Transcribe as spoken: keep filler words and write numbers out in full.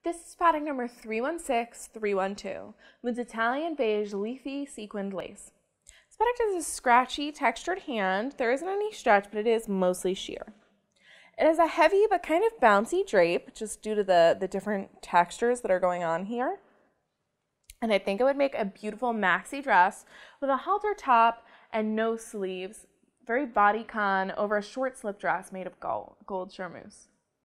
This is pattern number three one six three one two with Italian beige leafy sequined lace. This product is a scratchy textured hand. There isn't any stretch, but it is mostly sheer. It is a heavy but kind of bouncy drape just due to the, the different textures that are going on here. And I think it would make a beautiful maxi dress with a halter top and no sleeves, very bodycon over a short slip dress made of gold, gold charmeuse.